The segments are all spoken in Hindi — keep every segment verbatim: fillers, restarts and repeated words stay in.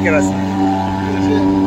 केरासिन।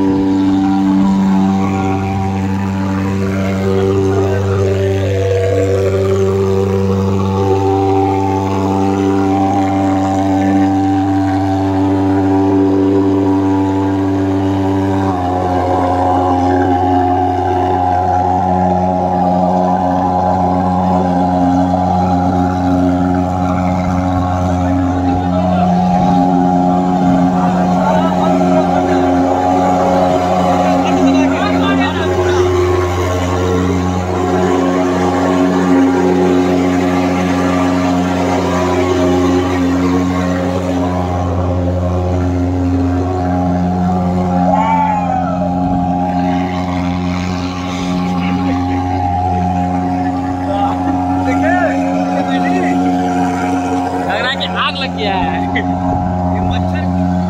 आग लग गया है। ये मच्छर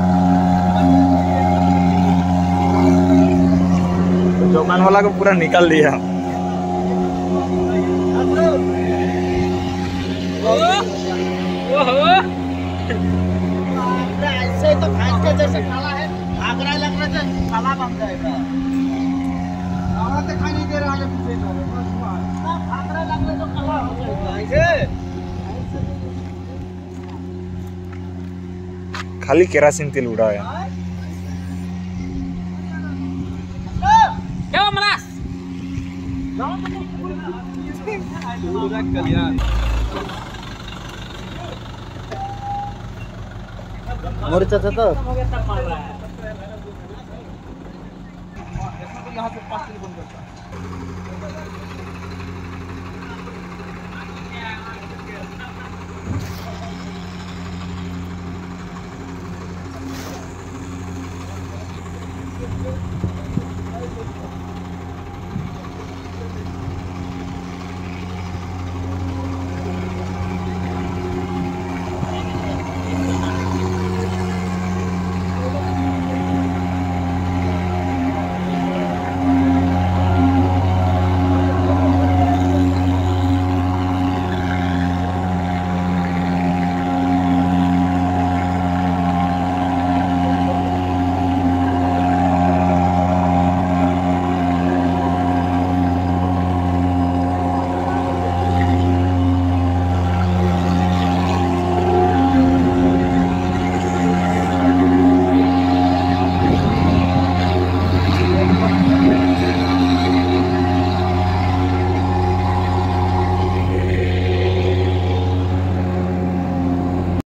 दुकान वाला को पूरा निकाल दिया। ऐसे तो भैंस के जैसे काला है, आगरा लग रहा है, काला बन जाएगा। आगरा तो खाई नहीं दे रहा, आगे पीछे आगरा लग रहा है तो काला हो जाएगा। ऐसे खाली केरासिन तेल उड़ा है। क्या मलास? पूरा कल्याण। मोर चाचा तो यहाँ से पाँच किलो बन जाता है।